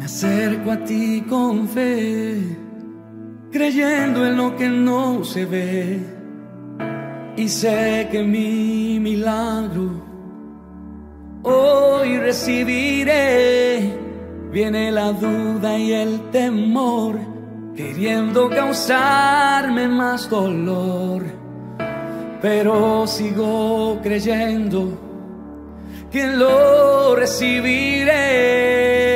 Me acerco a ti con fe, creyendo en lo que no se ve, y sé que mi milagro hoy recibiré. Viene la duda y el temor, queriendo causarme más dolor, pero sigo creyendo que lo recibiré.